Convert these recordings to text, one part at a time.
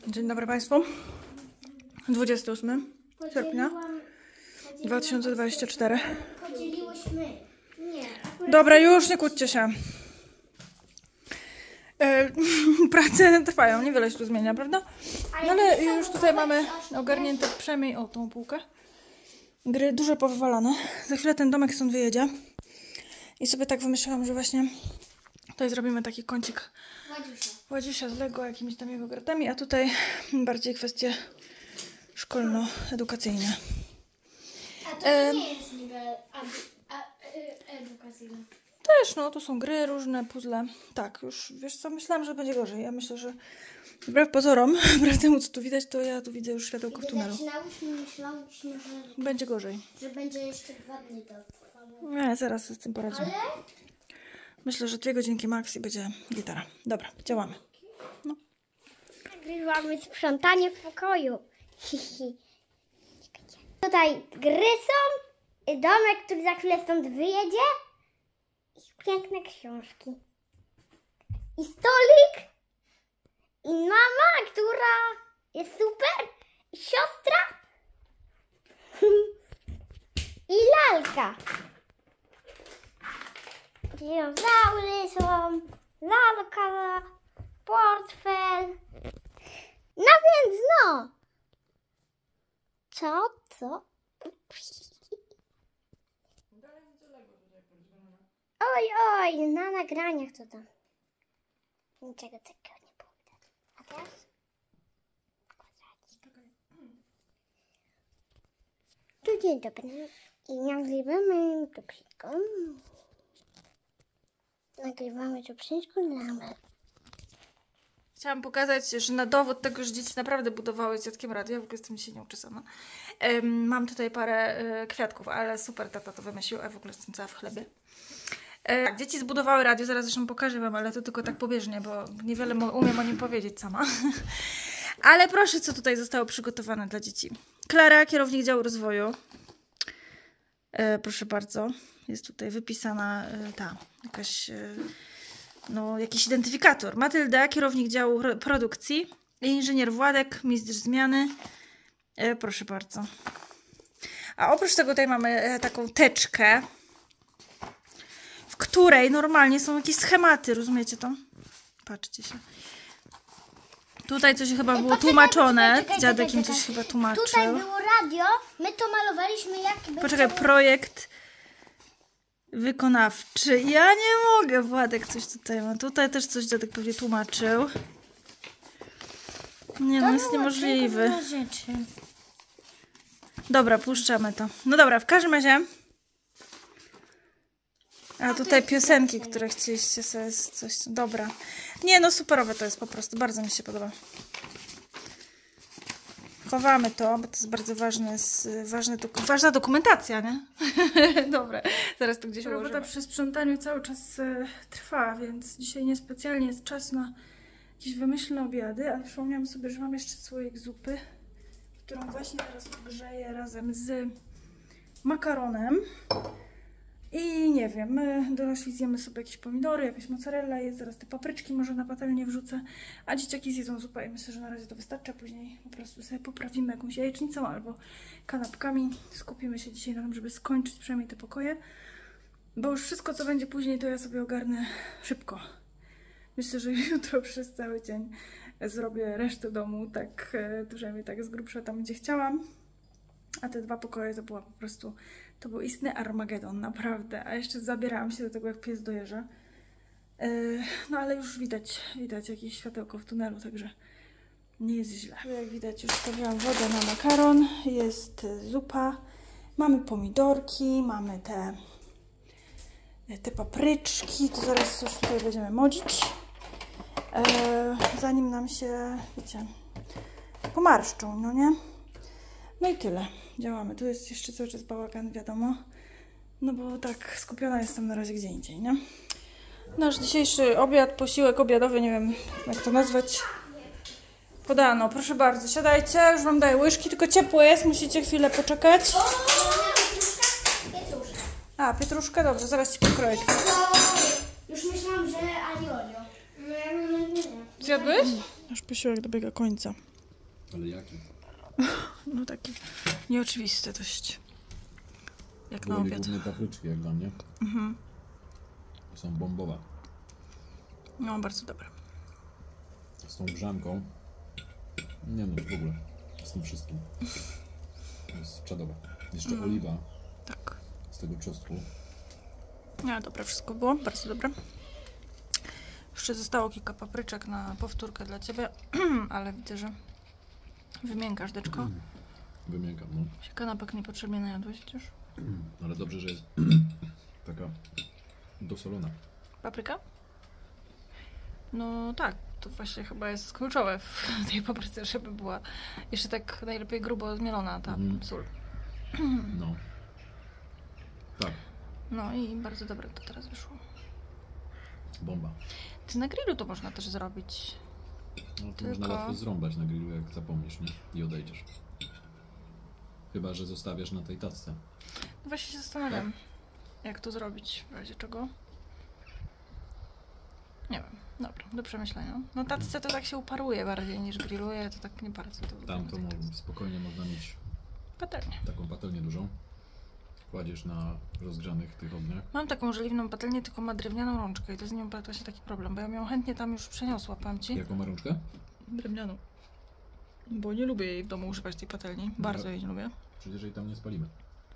Dzień dobry Państwu. 28 sierpnia 2024. Podzieliłyśmy. Nie. Dobra, już nie kłóćcie się. Prace trwają, niewiele się tu zmienia, prawda? No ale już tutaj mamy ogarnięte przynajmniej o tą półkę. Gry duże powywalane. Za chwilę ten domek stąd wyjedzie. I sobie tak wymyślałam, że właśnie tutaj zrobimy taki kącik Ładziusia z Lego, jakimiś tam jego gratami, a tutaj bardziej kwestie szkolno-edukacyjne. A to nie jest niby edukacyjne. Też, no, to są gry różne, puzzle. Tak, już, wiesz co, myślałam, że będzie gorzej. Ja myślę, że wbrew pozorom, wbrew temu, co tu widać, to ja tu widzę już światełko w tunelu. Myślałyśmy, Będzie gorzej. że będzie jeszcze 2 dni to trwało. Nie, zaraz z tym poradzimy. Ale? Myślę, że 2 godzinki max i będzie gitara. Dobra, działamy. No. Nagrywamy sprzątanie w pokoju. Tutaj gry są, domek, który za chwilę stąd wyjedzie i piękne książki. I stolik, i mama, która jest super, i siostra, i lalka. Dinozaury są, lalka, portfel. No więc no. Co? Oj, na nagraniach to tam. Niczego takiego nie było widać. A teraz? Kwadracik. Tu dzień dobry. I nagrywamy to wszystko. Nagrywamy to wszystko dla mnie. Chciałam pokazać, że na dowód tego, że dzieci naprawdę budowały z dziadkiem radio, ja w ogóle jestem dzisiaj nieuczesana. Mam tutaj parę kwiatków, ale super tata to wymyślił, a w ogóle jestem cała w chlebie. Tak, dzieci zbudowały radio, zaraz zresztą pokażę wam, ale to tylko tak pobieżnie, bo niewiele umiem o nim powiedzieć sama. Ale proszę, co tutaj zostało przygotowane dla dzieci. Klara, kierownik działu rozwoju. Proszę bardzo, jest tutaj wypisana jakiś identyfikator. Matylda, kierownik działu produkcji. Inżynier Władek, mistrz zmiany. Proszę bardzo. A oprócz tego tutaj mamy taką teczkę, w której normalnie są jakieś schematy, rozumiecie to? Patrzcie się. Tutaj coś chyba było tłumaczone. Dziadek im coś chyba tłumaczył. Tutaj było radio, my to malowaliśmy jak... Poczekaj, projekt wykonawczy. Ja nie mogę, Władek coś tutaj ma. Tutaj też coś dziadek pewnie tłumaczył. Nie, no jest niemożliwy. Dobra, puszczamy to. No dobra, w każdym razie. A tutaj piosenki, które chcieliście sobie coś... Dobra. Nie, no superowe to jest po prostu. Bardzo mi się podoba. Chowamy to, bo to jest bardzo ważna dokumentacja, nie? Dobra, zaraz to gdzieś ułożymy. Robota przy sprzątaniu cały czas trwa, więc dzisiaj niespecjalnie jest czas na jakieś wymyślne obiady, ale przypomniałam sobie, że mam jeszcze słoik zupy, którą właśnie teraz grzeję razem z makaronem. I nie wiem, my dorośli zjemy sobie jakieś pomidory, jakaś mozzarella jest, zaraz te papryczki może na patelnię wrzucę, a dzieciaki zjedzą zupę i myślę, że na razie to wystarczy, a później po prostu sobie poprawimy jakąś jajecznicą albo kanapkami. Skupimy się dzisiaj na tym, żeby skończyć przynajmniej te pokoje, bo już wszystko, co będzie później, to ja sobie ogarnę szybko. Myślę, że jutro przez cały dzień zrobię resztę domu, tak przynajmniej tak z grubsza tam, gdzie chciałam. A te 2 pokoje to była po prostu, to był istny Armagedon, naprawdę. A jeszcze zabierałam się do tego, jak pies dojeżdża. No ale już widać jakieś światełko w tunelu, także nie jest źle. Jak widać, już stawiałam wodę na makaron, jest zupa, mamy pomidorki, mamy te papryczki, to zaraz coś tutaj będziemy modzić. Zanim nam się, wiecie, pomarszczą, no nie? No i tyle. Działamy. Tu jest jeszcze cały czas bałagan, wiadomo. No bo tak skupiona jestem na razie gdzie indziej, nie? Nasz dzisiejszy obiad, posiłek obiadowy, nie wiem jak to nazwać. Podano, proszę bardzo, siadajcie, już wam daję łyżki, tylko ciepłe jest, musicie chwilę poczekać. Pietruszka. A, pietruszka, dobrze, zaraz ci pokroję. Już myślałam, że aliolio. Zjadłeś? Nasz posiłek dobiega końca. Ale jaki? No taki nieoczywisty dość. Jak na Były obiad. główne papryczki jak dla mnie. Mhm. Są bombowe. No, bardzo dobre. Z tą grzanką. Nie no, w ogóle. Z tym wszystkim. To jest czadowe. Jeszcze oliwa Tak. z tego czosnku. No, dobre wszystko było, bardzo dobre. Jeszcze zostało kilka papryczek na powtórkę dla ciebie, ale widzę, że wymiękasz, deczko. Wymiękam, no. Się kanapek niepotrzebnie najadłeś przecież. Ale dobrze, że jest taka dosolona. Papryka? No tak, to właśnie chyba jest kluczowe w tej papryce, żeby była jeszcze tak najlepiej grubo zmielona ta sól. No. Tak. No i bardzo dobre to teraz wyszło. Bomba. Ty na grillu to można też zrobić. No to można łatwo zrąbać na grillu, jak zapomnisz, nie? I odejdziesz. Chyba że zostawiasz na tej tacce. No właśnie się zastanawiam, jak to zrobić, w razie czego. Nie wiem, dobra, do przemyślenia. No tacce to tak się uparuje bardziej niż grilluje, to tak nie bardzo. Tam to spokojnie można mieć patelnię. Taką patelnię dużą. Kładziesz na rozgrzanych tych ogniach. Mam taką żeliwną patelnię, tylko ma drewnianą rączkę i to z nią właśnie taki problem, bo ja ją chętnie tam już przeniosła, powiem ci. Jaką ma rączkę? Drewnianą. Bo nie lubię jej w domu używać tej patelni, bardzo jej nie lubię. Przecież jej tam nie spalimy.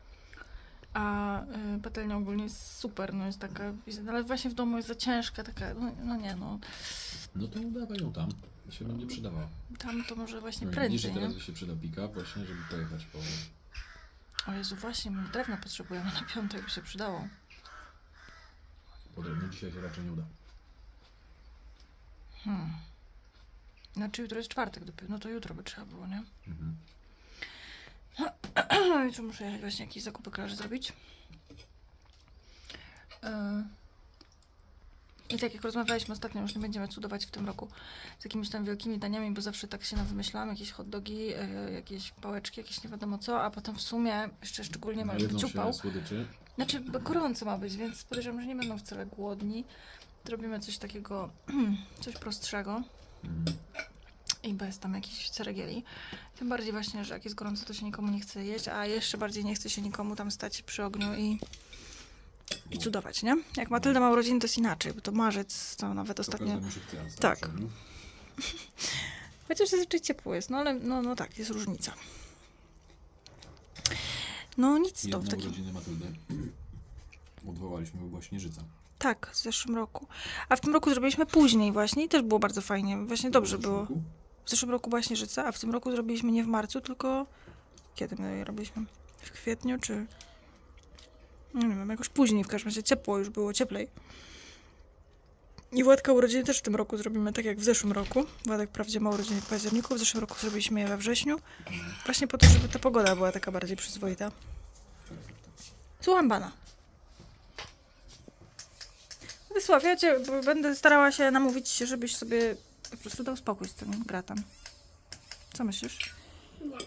A patelnia ogólnie jest super, no jest taka, ale właśnie w domu jest za ciężka, taka, no nie no. No to udawaj ją tam, się nam nie przydawała. Tam to może właśnie no prędzej, że nie? teraz by się przydał pick-up właśnie, żeby pojechać po... O Jezu, właśnie, my drewna potrzebujemy na piątek, by się przydało. Po drewno dzisiaj się raczej nie uda. Znaczy jutro jest czwartek dopiero, no to jutro by trzeba było, nie? Jutro muszę jechać właśnie jakieś zakupy kojarzy zrobić. I tak jak rozmawialiśmy ostatnio, już nie będziemy cudować w tym roku z jakimiś tam wielkimi daniami, bo zawsze tak się wymyślamy, jakieś hot dogi, jakieś pałeczki, jakieś nie wiadomo co, a potem w sumie jeszcze szczególnie masz wyciupał. Znaczy gorąco ma być, więc podejrzewam, że nie będą wcale głodni. Zrobimy coś takiego, coś prostszego. I bez tam jakichś ceregieli. Tym bardziej właśnie, że jak jest gorąco, to się nikomu nie chce jeść, a jeszcze bardziej nie chce się nikomu tam stać przy ogniu i cudować, nie? Jak Matylda ma urodziny, to jest inaczej, bo to marzec, to nawet ostatnio... Tak. Chociaż zazwyczaj ciepło jest, no ale no tak, jest różnica. No nic to w takim... urodziny Matyldy odwołaliśmy, bo była Śnieżyca. Tak, w zeszłym roku. A w tym roku zrobiliśmy później właśnie i też było bardzo fajnie. Właśnie dobrze było. W zeszłym roku była Śnieżyca, a w tym roku zrobiliśmy nie w marcu, tylko... Kiedy my je robiliśmy? W kwietniu, czy... Nie wiem, jakoś później, w każdym razie ciepło już było, cieplej. I Władka urodziny też w tym roku zrobimy tak jak w zeszłym roku. Władek wprawdzie ma urodziny w październiku, w zeszłym roku zrobiliśmy je we wrześniu. Właśnie po to, żeby ta pogoda była taka bardziej przyzwoita. Słucham pana. Wysław, ja cię będę starała się namówić, żebyś sobie po prostu dał spokój z tym gratem. Co myślisz? Nie.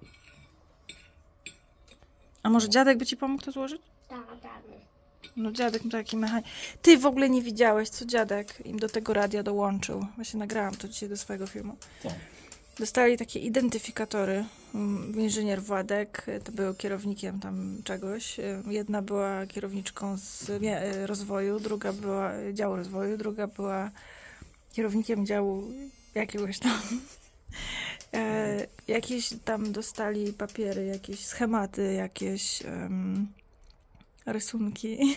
A może dziadek by ci pomógł to złożyć? Tak. No dziadek taki mechanik. Ty w ogóle nie widziałeś, co dziadek im do tego radia dołączył. Właśnie nagrałam to dzisiaj do swojego filmu. Co? Dostali takie identyfikatory. Inżynier Władek, to był kierownikiem tam czegoś. Jedna była kierowniczką z rozwoju, druga była działu rozwoju, druga była kierownikiem działu jakiegoś tam. Jakieś tam dostali papiery, jakieś schematy, jakieś rysunki.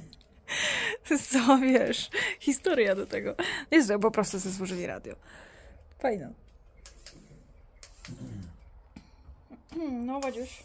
Co wiesz? Historia do tego. Jest, że po prostu sobie złożyli radio. Fajne. No, Wadziuś.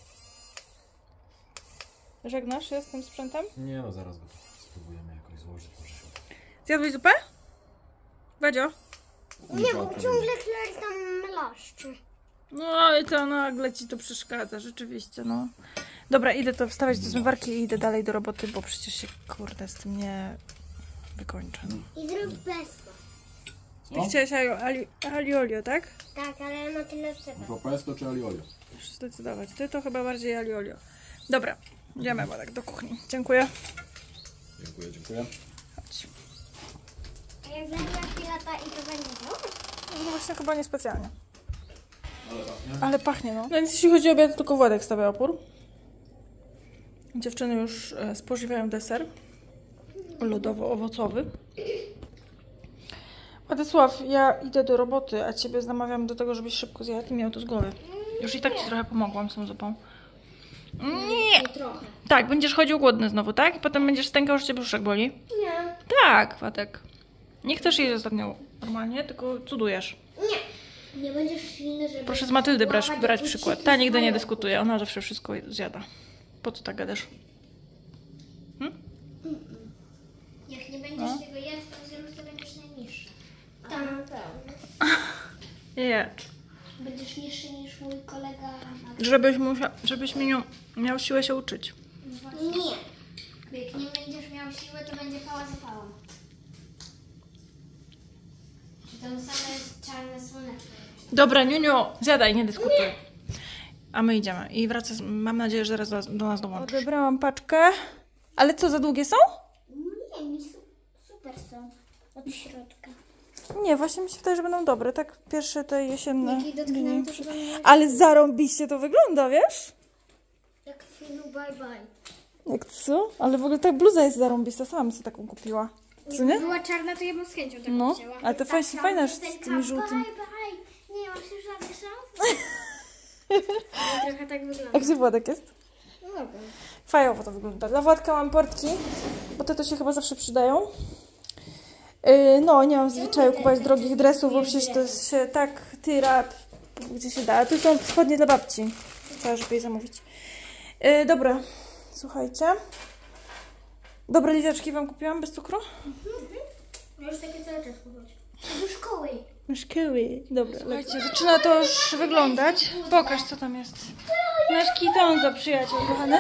Żegnasz się z tym sprzętem? Nie no, zaraz go spróbujemy jakoś złożyć. Może się... Zjadłeś zupę? Wadzio? Nie, bo ciągle Claire tam mlaszczy. No i to nagle ci to przeszkadza, rzeczywiście, no. Dobra, idę to wstawiać do zmywarki i idę dalej do roboty, bo przecież się, kurde, z tym nie wykończę. No. I zrób pesto. Ty chciałeś aliolio, tak? Tak, ale ma tyle wsypać. To pesto czy aliolio? Muszę zdecydować. Ty to chyba bardziej aliolio. Dobra, idziemy tak do kuchni. Dziękuję. Dziękuję. Chodź. A jak zajmie chwilę, to i to będzie to? No właśnie chyba niespecjalnie. Ale pachnie, no. Więc jeśli chodzi o obiad, to tylko Władek stawia opór. Dziewczyny już spożywają deser lodowo-owocowy. Władysław, ja idę do roboty, a ciebie namawiam do tego, żebyś szybko zjadł i miał to z głowy. Już i tak ci trochę pomogłam z tą zupą. Nie! Trochę. Tak, będziesz chodził głodny znowu, tak? I potem będziesz stękał, że cię brzuszek boli. Nie. Tak, Władek. Nie chcesz jeść ostatnio normalnie, tylko cudujesz. Nie. Nie będziesz silny, żeby... Proszę z Matyldy łapać brać jakieś przykład. siki Ta nigdy nie z dyskutuje, ona zawsze wszystko zjada. Po co tak gadasz? Jak nie będziesz tego jadł, to wzrost to będziesz najniższy. Tak. Nie. Będziesz niższy niż mój kolega. Żebyś miał siłę się uczyć. Nie. Bo jak nie będziesz miał siły, to będzie pała za pałą. Czy tam same czarne słoneczko. Dobra, Niuniu, zjadaj, nie dyskutuj. A my idziemy i wracasz, mam nadzieję, że zaraz do nas dołączysz. Odebrałam paczkę. Ale co, za długie są? Nie, mi super są. Od środka. Nie, właśnie mi się wydaje, że będą dobre. Tak, pierwsze te jesienne. Jak jej dotknęłam, to chyba nie... Ale zarąbiście to wygląda, wiesz? Jak w filmu Bye Bye. Jak co? Ale w ogóle ta bluza jest zarąbista, sama bym sobie taką kupiła. Co nie? Była czarna, to ja bym z chęcią taką No, wzięła. ale to fajna z tymi żółtymi. Bye bye. Nie mam się żadnych szans. Trochę tak wygląda. A gdzie Władek jest? No dobra. Fajowo to wygląda. Dla Władka mam portki, bo te to się chyba zawsze przydają. No, nie mam zwyczaju kupować drogich dresów, bo przecież to się tak tyra, gdzie się da. A tu są spodnie dla babci. Trzeba, żeby jej zamówić. Dobra, słuchajcie. Dobre lizeczki wam kupiłam, bez cukru? Możesz takie cały czas kupować. Do szkoły. Szkoły. Dobra, słuchajcie, zaczyna to już wyglądać. Pokaż, co tam jest. Nasz kitonzo, przyjaciel kochany.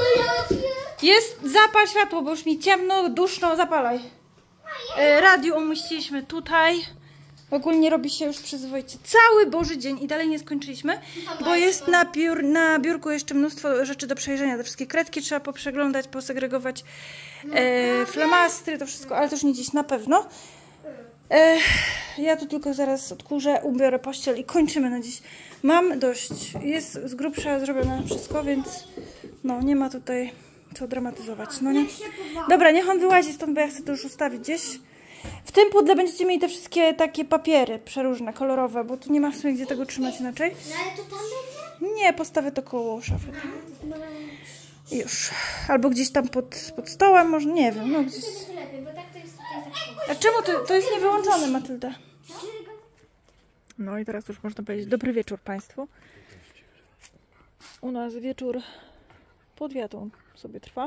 Jest, zapal światło, bo już mi ciemno, duszno, zapalaj. Radio umieściliśmy tutaj. Ogólnie robi się już przyzwoicie cały Boży dzień i dalej nie skończyliśmy, bo jest na biurku jeszcze mnóstwo rzeczy do przejrzenia. Te wszystkie kredki trzeba poprzeglądać, posegregować, flamastry, to wszystko, ale to już nie dziś na pewno. Ja tu tylko zaraz odkurzę, ubiorę pościel i kończymy na dziś. Mam dość. Jest z grubsza zrobione wszystko, więc no nie ma tutaj co dramatyzować. No nie. Dobra, niech on wyłazi stąd, bo ja chcę to już ustawić gdzieś. W tym pudle będziecie mieli te wszystkie takie papiery przeróżne, kolorowe, bo tu nie ma w sumie gdzie tego trzymać inaczej. No ale to tam będzie? Nie, postawię to koło szafy. Już. Albo gdzieś tam pod stołem, może, nie wiem, no gdzieś. To będzie lepiej, bo tak to jest tutaj tak. A czemu to jest niewyłączone, Matylda? No i teraz już można powiedzieć dobry wieczór Państwu. U nas wieczór pod wiatą sobie trwa.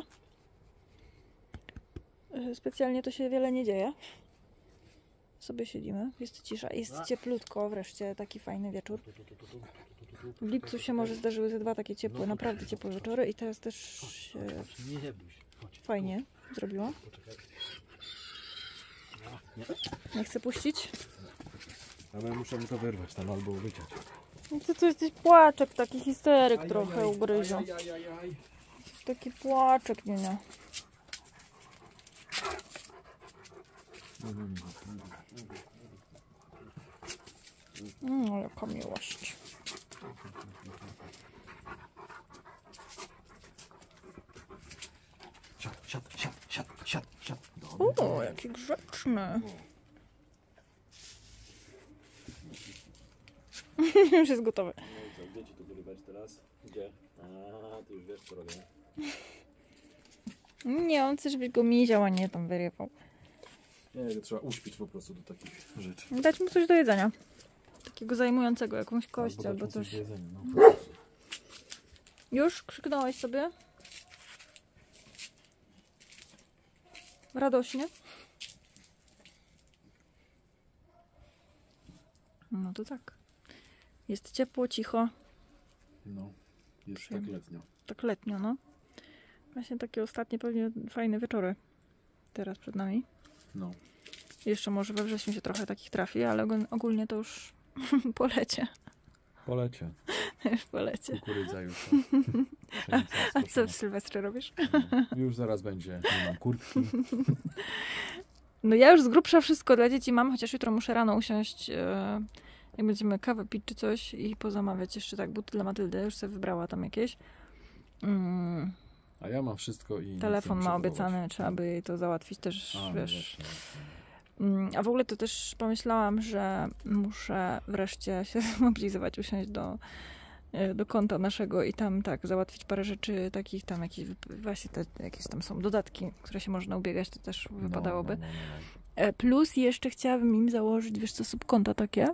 Specjalnie to się wiele nie dzieje. Sobie siedzimy, jest cisza, jest cieplutko, wreszcie taki fajny wieczór. W lipcu się może zdarzyły ze 2 takie ciepłe, naprawdę ciepłe wieczory i teraz też się fajnie zrobiło. Nie chcę puścić. Ale muszę mu to wyrwać tam albo wyciąć. Ty to jesteś płaczek, taki histeryk trochę ugryził. Taki płaczek, nie. Jaka miłość. Siad. O, jaki grzeczny. Już jest gotowy. Gdzie ci to wyrywać teraz? Gdzie? A, ty już wiesz co robię. Nie, on chce, żebyś go miział, a nie tam wyrywał. Nie, trzeba uśpić po prostu do takich rzeczy. Dać mu coś do jedzenia. Takiego zajmującego, jakąś kość albo coś. Jedzenia, no. Już? Krzyknąłeś sobie? Radośnie? No to tak. Jest ciepło, cicho. No, jest tak letnio. Tak letnio, no. Właśnie takie ostatnie pewnie fajne wieczory teraz przed nami. No. Jeszcze może we wrześniu się trochę takich trafi, ale ogólnie to już po lecie. Polecie. Już po lecie. Kukurydza już. A co w Sylwestrze robisz? No, już zaraz będzie. Nie mam kurtki. No ja już z grubsza wszystko dla dzieci mam, chociaż jutro muszę rano usiąść Jak będziemy kawę pić czy coś i pozamawiać jeszcze tak buty dla Matyldy, już sobie wybrała tam jakieś. A ja mam wszystko i Telefon ma obiecany, trzeba by jej to załatwić też, wiesz. A w ogóle to też pomyślałam, że muszę wreszcie się zmobilizować, usiąść do konta naszego i tam tak załatwić parę rzeczy takich tam jakieś właśnie jakieś tam są dodatki, które się można ubiegać, to też wypadałoby. Plus jeszcze chciałabym im założyć, wiesz co, subkonta takie,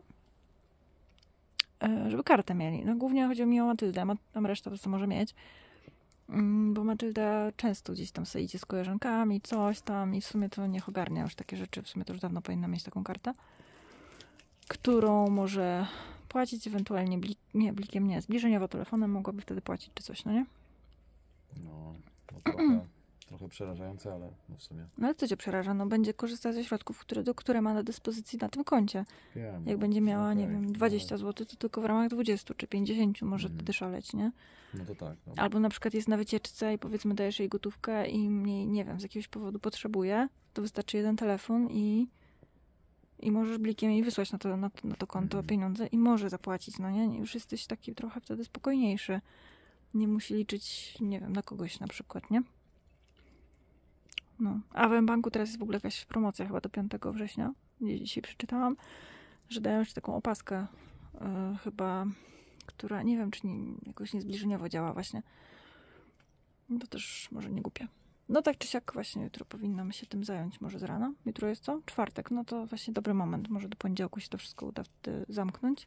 żeby kartę mieli. No głównie chodzi mi o Matyldę, tam reszta to co może mieć. Bo Matylda często gdzieś tam sobie idzie z koleżankami, coś tam i w sumie to niech ogarnia już takie rzeczy. W sumie to już dawno powinna mieć taką kartę, którą może płacić ewentualnie blikiem nie, zbliżeniowo telefonem mogłaby wtedy płacić czy coś, no nie? No trochę przerażające, ale no w sumie. No ale co cię przeraża? No będzie korzystać ze środków, które ma na dyspozycji na tym koncie. Wiem, jak będzie miała, nie wiem, 20 zł, to tylko w ramach 20 czy 50 może wtedy szaleć, nie? No to tak. No. Albo na przykład jest na wycieczce i powiedzmy dajesz jej gotówkę i mniej, nie wiem, z jakiegoś powodu potrzebuje, to wystarczy jeden telefon i możesz blikiem jej wysłać na to konto pieniądze i może zapłacić, no nie? Już jesteś taki trochę wtedy spokojniejszy. Nie musi liczyć, nie wiem, na kogoś na przykład, nie? No. A w mBanku teraz jest w ogóle jakaś promocja chyba do 5 września. Dzisiaj przeczytałam, że dają jeszcze taką opaskę chyba, która nie wiem, czy jakoś niezbliżeniowo działa właśnie. No to też może nie głupie. No tak czy siak właśnie jutro powinnam się tym zająć, może z rana. Jutro jest co? Czwartek, no to właśnie dobry moment. Może do poniedziałku się to wszystko uda wtedy zamknąć.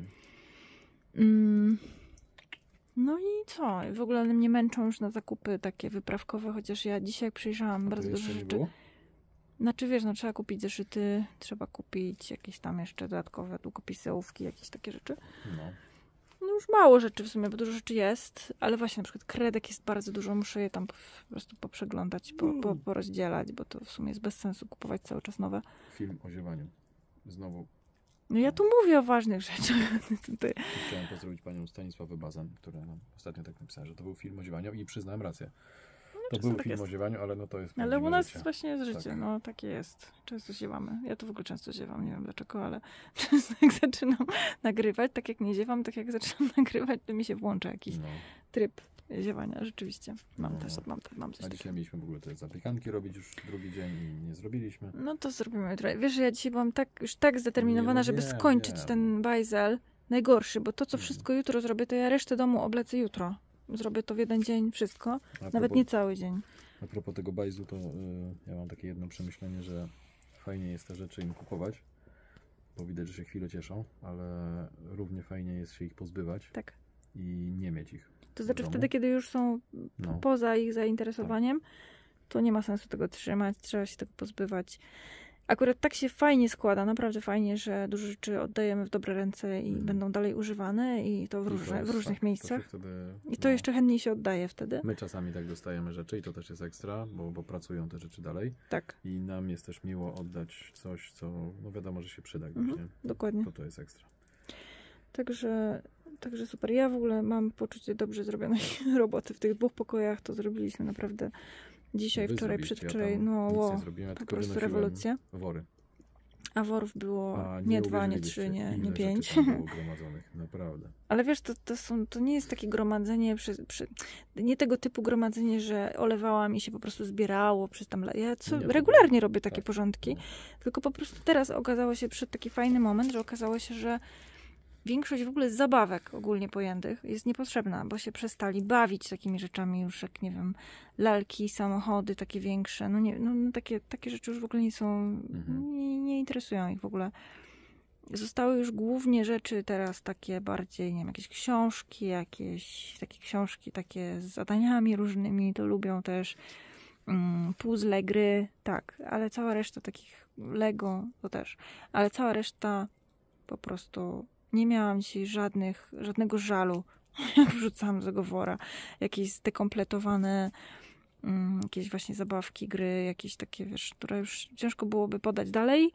No i co? W ogóle mnie męczą już na zakupy takie wyprawkowe, chociaż ja dzisiaj przyjrzałam bardzo dużo rzeczy. Znaczy wiesz, no trzeba kupić zeszyty, trzeba kupić jakieś tam jeszcze dodatkowe długopisy, ołówki, jakieś takie rzeczy. No już mało rzeczy w sumie, bo dużo rzeczy jest, ale właśnie na przykład kredek jest bardzo dużo, muszę je tam po prostu poprzeglądać, porozdzielać, bo to w sumie jest bez sensu kupować cały czas nowe. Film o ziewaniu. Znowu. No ja tu mówię o ważnych rzeczach. Chciałem pozdrowić panią Stanisławę Bazan, która nam ostatnio tak napisała, że to był film o ziewaniu i przyznałem rację. To był film o ziewaniu, ale no to jest ale u nas życie. właśnie jest życie, tak. No takie jest. Często ziewamy. Ja to w ogóle często ziewam, nie wiem dlaczego, ale często jak zaczynam nagrywać, tak jak nie ziewam, tak jak zaczynam nagrywać, to mi się włącza jakiś tryb ziewania. Rzeczywiście. Mam coś. A dzisiaj mieliśmy w ogóle te zapiekanki robić już drugi dzień i nie zrobiliśmy. No to zrobimy jutro. Wiesz, że ja dzisiaj byłam już tak zdeterminowana, żeby skończyć ten bajzel najgorszy, bo to, co wszystko jutro zrobię, to ja resztę domu oblecę jutro. Zrobię to w jeden dzień wszystko, nawet nie cały dzień. A propos tego bajzlu, to ja mam takie jedno przemyślenie, że fajnie jest te rzeczy im kupować, bo widać, że się chwilę cieszą, ale równie fajnie jest się ich pozbywać i nie mieć ich. To znaczy wtedy, kiedy już są poza ich zainteresowaniem, to nie ma sensu tego trzymać, trzeba się tego pozbywać. Akurat tak się fajnie składa, naprawdę fajnie, że dużo rzeczy oddajemy w dobre ręce i będą dalej używane i to w różnych miejscach. I to jeszcze chętniej się oddaje wtedy. My czasami tak dostajemy rzeczy i to też jest ekstra, bo pracują te rzeczy dalej. Tak. I nam jest też miło oddać coś, co no wiadomo, że się przyda. Dokładnie. To jest ekstra. Także super. Ja w ogóle mam poczucie dobrze zrobionej roboty w tych 2 pokojach. To zrobiliśmy naprawdę dzisiaj, wczoraj, przedwczoraj. Po prostu rewolucja. Wory. A worów było nie 2, nie 3, nie 5. Było gromadzonych, naprawdę. Ale wiesz, to nie jest takie gromadzenie, nie tego typu gromadzenie, że olewałam i się po prostu zbierało przez tam. Ja regularnie robię takie porządki, tylko po prostu teraz okazało się, przyszedł taki fajny moment, że okazało się, że większość w ogóle zabawek ogólnie pojętych jest niepotrzebna, bo się przestali bawić takimi rzeczami już, jak nie wiem, lalki, samochody takie większe. Takie rzeczy już w ogóle nie są, nie interesują ich w ogóle. Zostały już głównie rzeczy teraz takie bardziej, nie wiem, jakieś książki, takie książki takie z zadaniami różnymi, to lubią też. Puzzle, gry, tak, ale cała reszta takich Lego to też, ale cała reszta po prostu nie miałam dzisiaj żadnego żalu, jak wrzucałam z tego wora. Jakieś zdekompletowane jakieś właśnie zabawki, gry, jakieś takie, wiesz, które już ciężko byłoby podać dalej.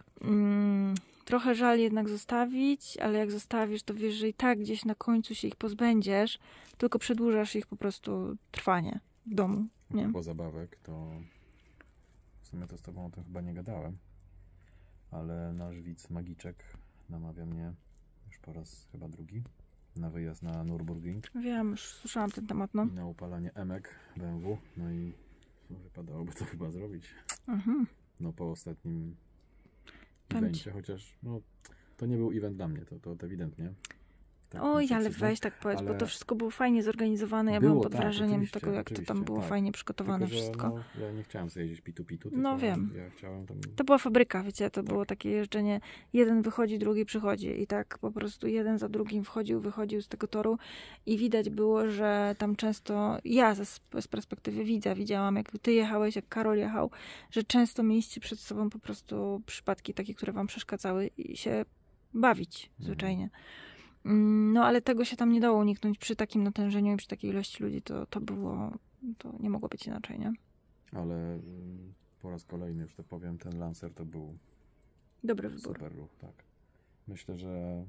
Trochę żal jednak zostawić, ale jak zostawisz, to wiesz, że i tak gdzieś na końcu się ich pozbędziesz, tylko przedłużasz ich po prostu trwanie w domu. Nie? Po zabawek, to w sumie to z tobą o tym chyba nie gadałem, ale nasz widz Magiczek namawia mnie już po raz chyba drugi na wyjazd na Nürburgring. Wiem, już słyszałam ten temat, no. I na upalanie emek BMW. No i wypadałoby to chyba zrobić. No po ostatnim evencie, chociaż no, to nie był event dla mnie, to ewidentnie. Tak, oj, ale weź tak powiedz, bo to wszystko było fajnie zorganizowane. Ja byłam pod wrażeniem tego, jak to tam było fajnie przygotowane tylko, wszystko. No, ja nie chciałam sobie jeździć pitu, no wiem. Ja chciałem tam... To była fabryka, wiecie, to było takie jeżdżenie. Jeden wychodzi, drugi przychodzi i tak po prostu jeden za drugim wychodził z tego toru i widać było, że tam często, ja z perspektywy widza widziałam, jak ty jechałeś, jak Karol jechał, że często mieliście przed sobą po prostu przypadki takie, które wam przeszkadzały i się bawić zwyczajnie. No, ale tego się tam nie dało uniknąć przy takim natężeniu i przy takiej ilości ludzi, to nie mogło być inaczej, nie? Ale po raz kolejny, już to powiem, ten Lancer to był dobry wybór. Super ruch, tak. Myślę, że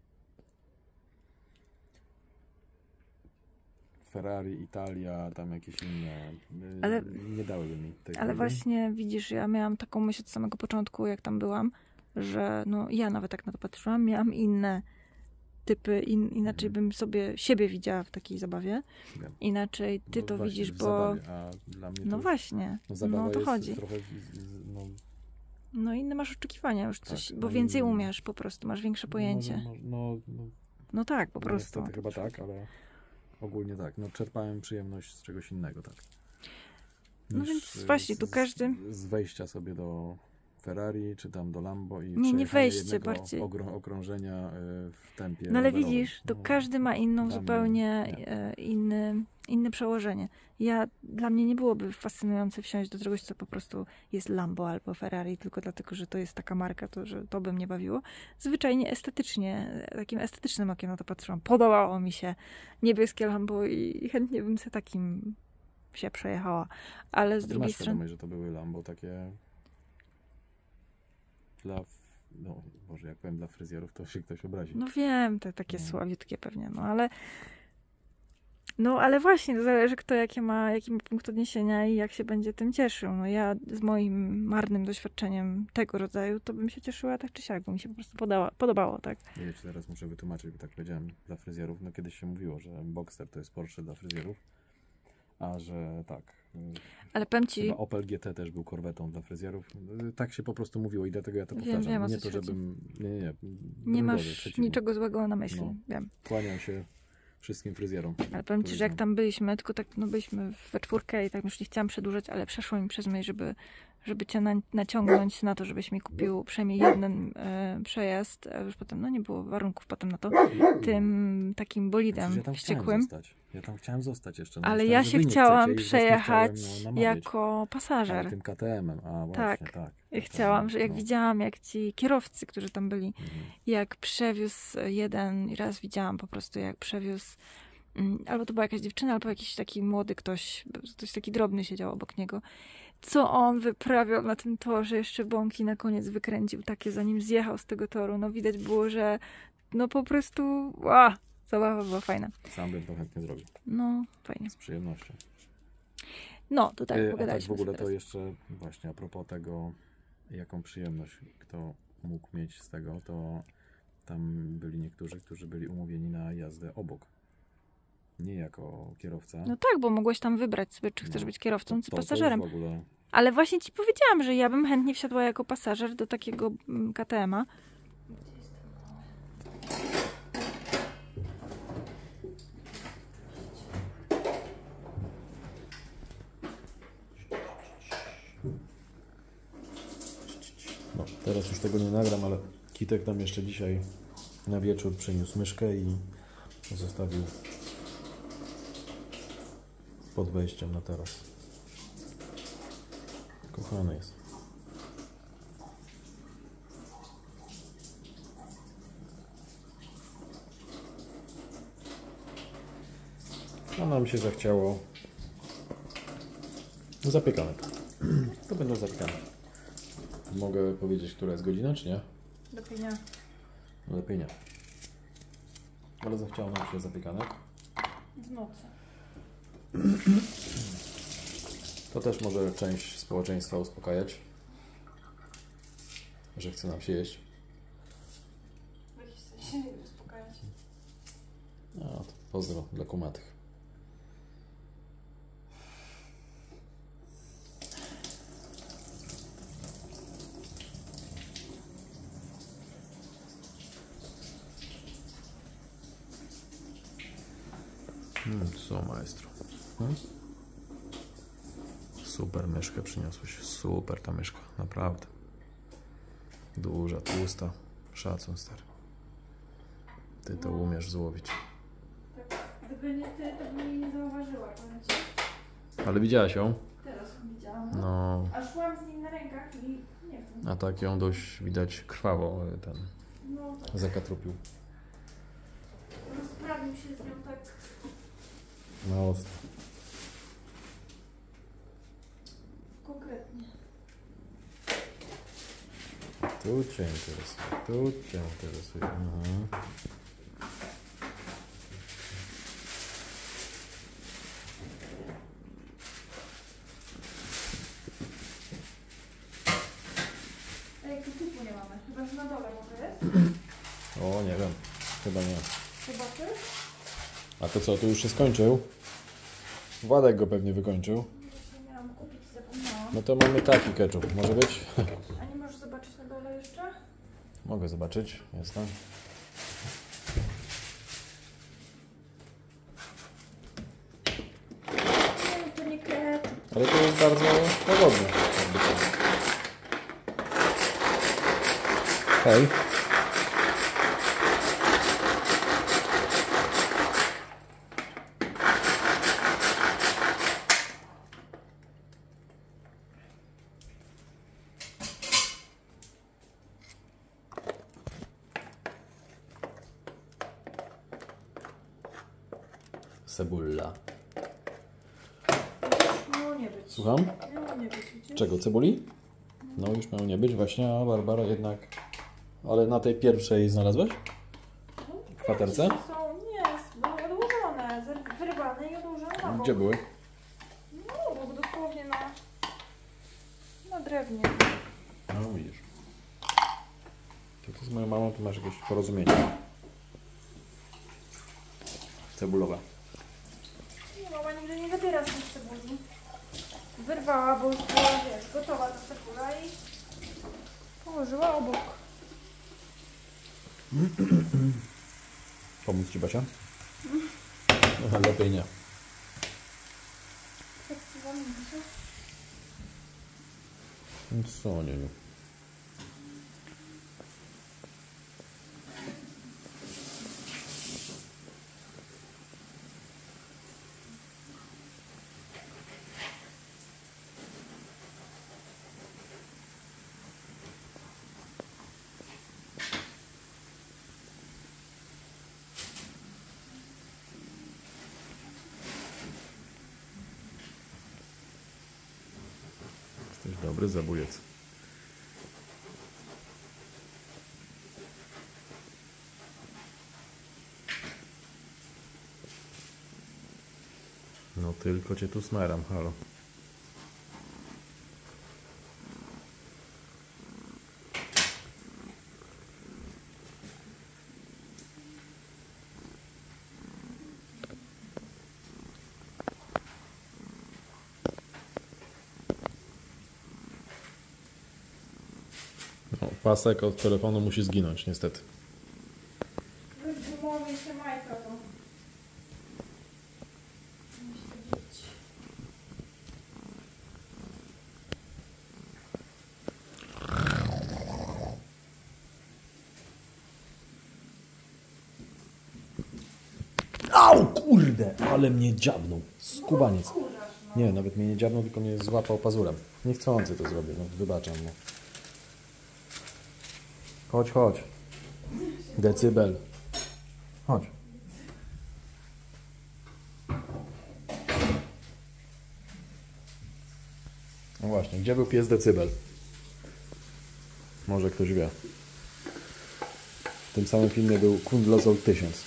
Ferrari, Italia, tam jakieś inne, ale nie dałyby mi tej ale właśnie widzisz, ja miałam taką myśl od samego początku, jak tam byłam, że no ja nawet tak na to patrzyłam, miałam inne typy, inaczej bym siebie widziała w takiej zabawie. Inaczej ty to widzisz, bo... Zabawie, a dla mnie no właśnie, no to chodzi. Trochę, no inne masz oczekiwania już coś, tak, bo więcej umiesz po prostu, masz większe pojęcie. No tak, po prostu. Niestety chyba tak, ale ogólnie tak. No czerpałem przyjemność z czegoś innego, tak. No więc właśnie, tu każdy... Z wejścia sobie do Ferrari, czy tam do Lambo i nie wejście, bardziej okrążenia w tempie. No ale widzisz, to każdy ma inną zupełnie inne przełożenie. Dla mnie nie byłoby fascynujące wsiąść do czegoś, co po prostu jest Lambo albo Ferrari, tylko dlatego, że to jest taka marka, że to by mnie bawiło. Zwyczajnie estetycznie, takim estetycznym okiem na to patrzyłam. Podobało mi się niebieskie Lambo i chętnie bym sobie takim się przejechała. Ale z drugiej strony... Masz świadomość, że to były Lambo takie... Boże, jak powiem dla fryzjerów, to się ktoś obrazi. No wiem, te takie słabiutkie pewnie, ale właśnie, to zależy kto jaki ma punkt odniesienia i jak się będzie tym cieszył. No ja z moim marnym doświadczeniem tego rodzaju, to bym się cieszyła tak czy siak, bo mi się po prostu podobało, tak? Ja ci teraz muszę wytłumaczyć, bo tak powiedziałem dla fryzjerów. No kiedyś się mówiło, że Boxster to jest Porsche dla fryzjerów, a że tak... Ale powiem ci... Chyba Opel GT też był korwetą dla fryzjerów. Tak się po prostu mówię i dlatego ja to powtarzam. Wiem, nie to, żebym... Nie masz niczego złego na myśli. Wiem. Kłaniam się wszystkim fryzjerom. Ale powiem ci, że jak tam byliśmy, tylko tak, byliśmy we czwórkę i tak już nie chciałam przedłużać, ale przeszło mi przez myśl, żeby cię naciągnąć na to, żebyś mi kupił przynajmniej jeden przejazd, a już potem, nie było warunków potem na to, tym takim bolidem wściekłym. Ja tam chciałem zostać jeszcze. Ale ja się chciałam przejechać jako pasażer. Ale tym KTM-em, właśnie, tak. I chciałam, że jak widziałam, jak ci kierowcy, którzy tam byli, jak przewiózł jeden, i raz widziałam po prostu, jak przewiózł, albo to była jakaś dziewczyna, albo jakiś taki młody ktoś taki drobny siedział obok niego. Co on wyprawiał na tym torze, jeszcze bąki na koniec wykręcił takie, zanim zjechał z tego toru. No widać było, że po prostu zabawa była fajna. Sam bym to chętnie zrobił. No, fajnie. Z przyjemnością. No, to tak pogadaliśmy. A tak w ogóle to jeszcze właśnie a propos tego, jaką przyjemność kto mógł mieć z tego, to tam byli niektórzy, którzy byli umówieni na jazdę obok. Nie jako kierowca. No tak, bo mogłeś tam wybrać sobie, czy chcesz być kierowcą, czy pasażerem. To w ogóle... Ale właśnie ci powiedziałam, że ja bym chętnie wsiadła jako pasażer do takiego KTM-a. Teraz już tego nie nagram, ale Kitek nam jeszcze dzisiaj na wieczór przyniósł myszkę i zostawił pod wejściem na taras. Kochany jest. A nam się zachciało zapiekanek. To będą zapiekane. Mogę powiedzieć, która jest godzina, czy nie? Lepiej nie. Lepiej nie. Ale zachciało nam się zapiekanek. W nocy. To też może część społeczeństwa uspokajać, że chce nam się jeść. No, to pozdro dla kumatych. Co, maestro? Super myszkę przyniosłeś. Super ta myszka, naprawdę. Duża, tłusta. Szacun, stary. Ty to umiesz złowić. Tak, gdyby nie ty, to bym jej nie zauważyła. Ale widziałaś ją? Teraz widziałam. No. A szłam z nim na rękach i nie wiem. A tak ją dość widać krwawo ten No tak. zakatrupił. Rozprawił się z nią tak. No ostro. Konkretnie. Tu cię interesuje, tu cię interesuje. Mhm. Ej, tu typu nie mamy. Chyba, że na dole może jest? O, nie wiem. Chyba nie. Zobaczysz? A to co, tu już się skończył? Władek go pewnie wykończył. Właśnie miałam kupić, zapomniałam. No to mamy taki ketchup, może być? A nie możesz zobaczyć na dole jeszcze? Mogę zobaczyć, jasne. Nie, to nie ketchup. Ale to jest bardzo łagodne. Hej. Cebulla. Miało nie być. Słucham? Miało nie być, widzisz? Czego? Cebuli? No już miało nie być właśnie, a Barbara jednak... Ale na tej pierwszej znalazłeś? W kwaterce? Są, nie, były odłożone, wyrwane i odłożone na bok. Gdzie były? No, bo dosłownie na drewnie. No widzisz. To z moją mamą tu masz jakieś porozumienie. Cebulowe. Nie, mama nigdy nie zabiera z tych cebuli. Wyrwała, bo już była, wiesz, gotowa ta cebula i położyła obok. Pomóc Ci, Basia? No, lepiej nie. Jak ci zamienicie? Co, nieniu? Jesteś dobry zabójec. No tylko Cię tu smeram, halo. No, pasek od telefonu musi zginąć, niestety. Wygumowi się majka to. Musi być. Au, kurde! Ale mnie dziabnął. Skubaniec. Nie, nawet mnie nie dziabnął, tylko mnie złapał pazurem. Niechcący to zrobił, no wybaczam mu. Chodź, chodź. Decybel. Chodź. No właśnie, gdzie był pies Decybel? Może ktoś wie. W tym samym filmie był Kundlozol 1000.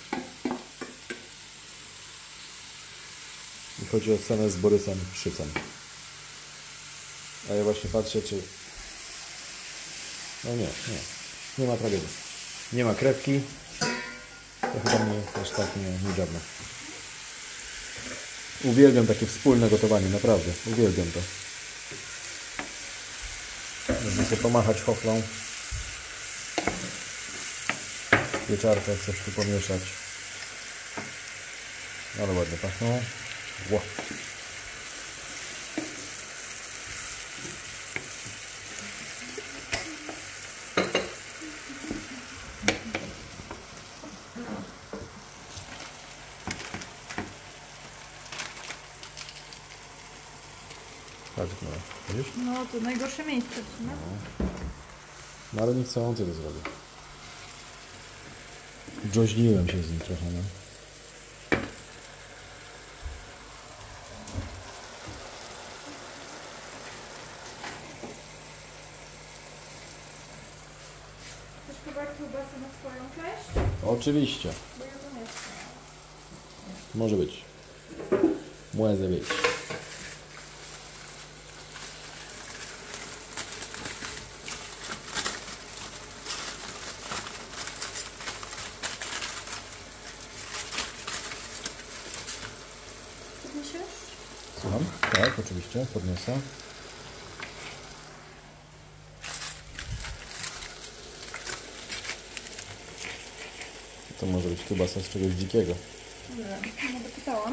I chodzi o scenę z Borysem Szycem. A ja właśnie patrzę, czy... No nie, nie. Nie ma tragedii. Nie ma krewki. To chyba mnie też tak nie dziabna. Uwielbiam takie wspólne gotowanie, naprawdę. Uwielbiam to. Można sobie pomachać chochlą. Pieczarkę coś tu pomieszać. Ale ładnie pachną. Ło. Widzisz? No to najgorsze miejsce. No ale nic co on tyle zrobił. Dżoźniłem się z nim trochę, no. Chcesz chyba kiełbasę na swoją część? Oczywiście. Bo ja to nie chcę. Może być. Może być. Podniesiesz? Słucham? Tak, oczywiście. Podniosę. To może być kiełbasa z czegoś dzikiego. Nie, no dopytałam.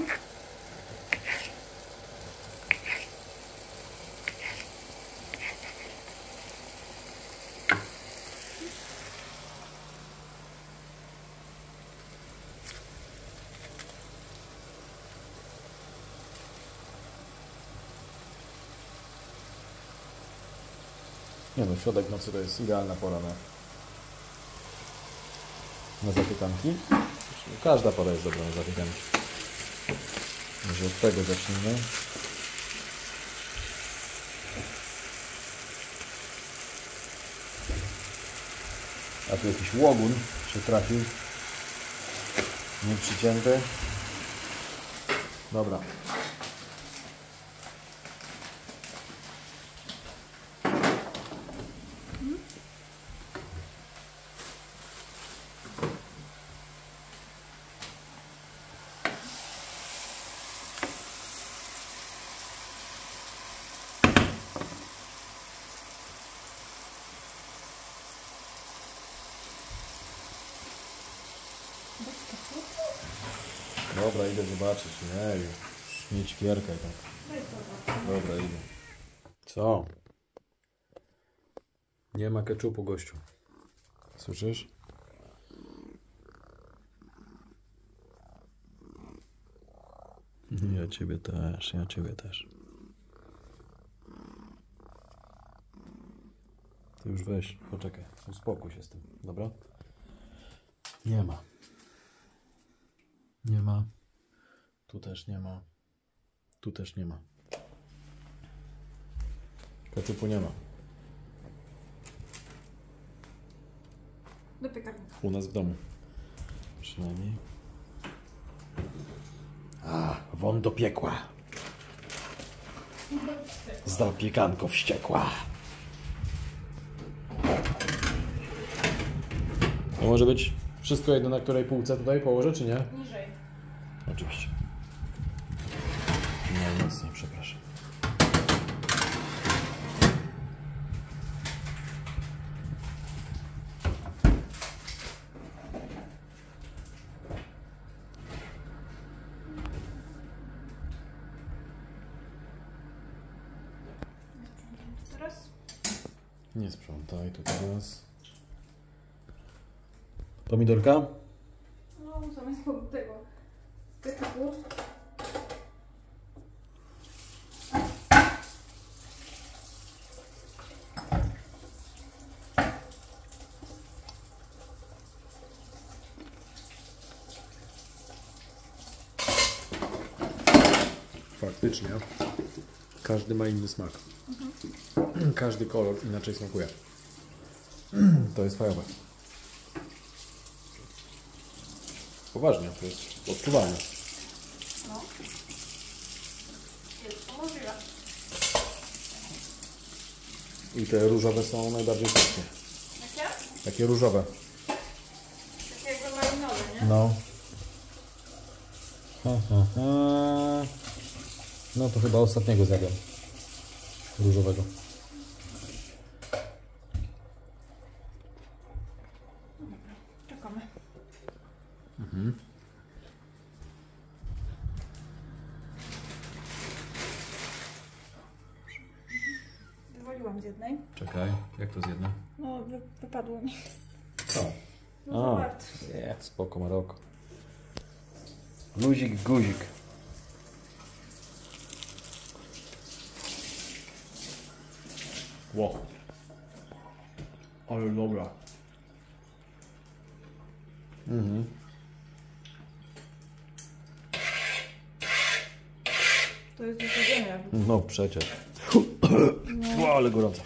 Nie no, środek nocy to jest idealna pora na zapiekanki. Każda pora jest dobra na zapiekanki. Może od tego zacznijmy. A tu jakiś łogun się trafił. Nieprzycięty. Dobra. Dobra, idę zobaczyć. Nie, mieć kierkę i tak. Dobra, idę. Co? Nie ma keczupu, gościu. Słyszysz? Ja ciebie też, ja ciebie też. To już weź, poczekaj, uspokój się z tym, dobra? Nie ma. Nie ma. Tu też nie ma. Tu też nie ma. Keczupu nie ma. Do piekarnika. U nas w domu. Przynajmniej. Won do piekła. Zapiekanko wściekła. To może być wszystko jedno, na której półce tutaj położę, czy nie? Niżej. Oczywiście. Najmocniej, przepraszam. Teraz? Nie sprzątaj tu teraz. Pomidorka? No, zamiast tego keczupu. Faktycznie. Każdy ma inny smak. Każdy kolor inaczej smakuje. To jest fajowe. Poważnie, to jest odczuwalne. No. Jest to możliwe. I te różowe są najbardziej słodkie. Jakie? Takie różowe. Takie jakby malinowe, nie? nie? No. No to chyba ostatniego zjadłem. Różowego. Czekamy. Wywaliłam z jednej. Czekaj, jak to z jednej? No, wypadło mi. Co? No zobacz. Nie, spoko, Maroko. Luzik, guzik. Ło. Ale dobra. To jest do jedzenia. No przecież. No. Ale gorąco.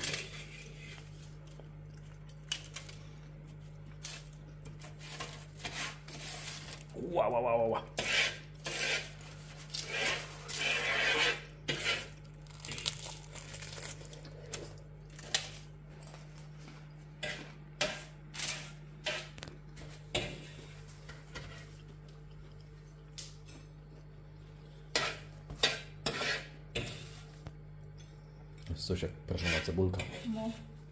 Ła. Jest coś jak prażona cebulka. No.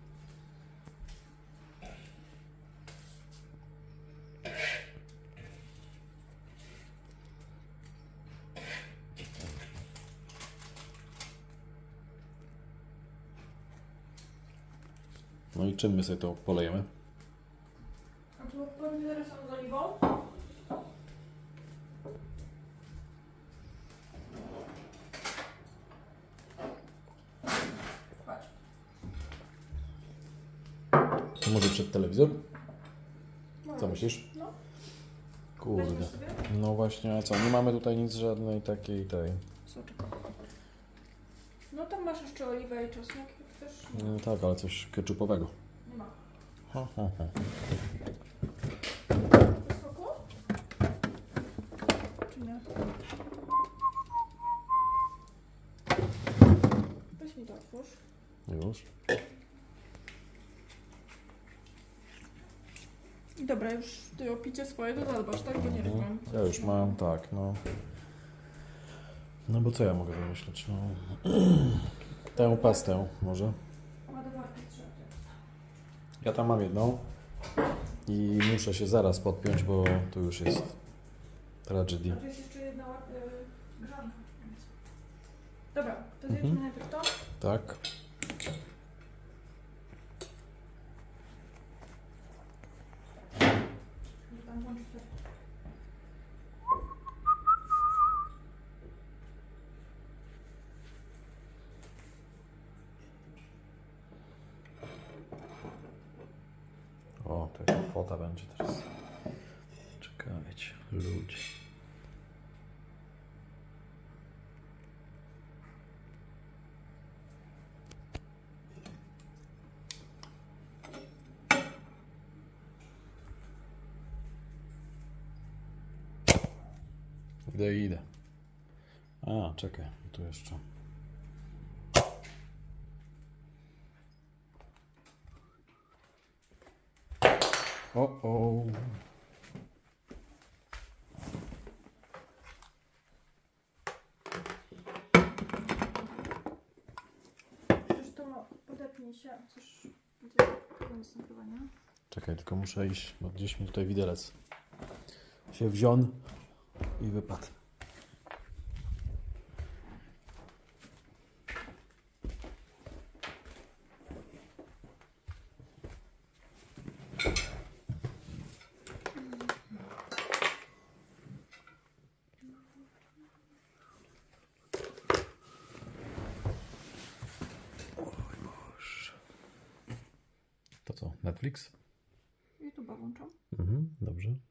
No i czym my sobie to polejemy? A tu pomidory są z oliwą? Patrz. To może przed telewizor? Co myślisz? No. Kurde. Weźmiesz sobie? No właśnie, a co? Nie mamy tutaj nic żadnej takiej tej. Soczek. No tam masz jeszcze oliwę i czosnek, jak chcesz. No tak, ale coś keczupowego. Nie ma. Ha. Do soku? Czy nie? Weź mi to otwórz. Już. I dobra, już ty o picie swojego zadbasz, tak? Bo nie wiem. Ja już mam, tak, no. No bo co ja mogę wymyśleć? No. Tę pastę może. Ładowarkę trzeba wziąć. Ja tam mam jedną i muszę się zaraz podpiąć, bo tu już jest tragedy. A tu jest jeszcze jedna grzanka. Dobra, to zjedźmy najpierw to. Tak. Tam włączyć to. O, to jaka fota będzie teraz. Czekajcie, ludzie. Idę. A, czekaj, tu jeszcze. O. Już to podepnij się, coś będzie koniec nagrywania. Czekaj, tylko muszę iść, bo gdzieś mi tutaj widelec się wziął i wypadł. To co, Netflix? YouTube'a włączam. Dobrze.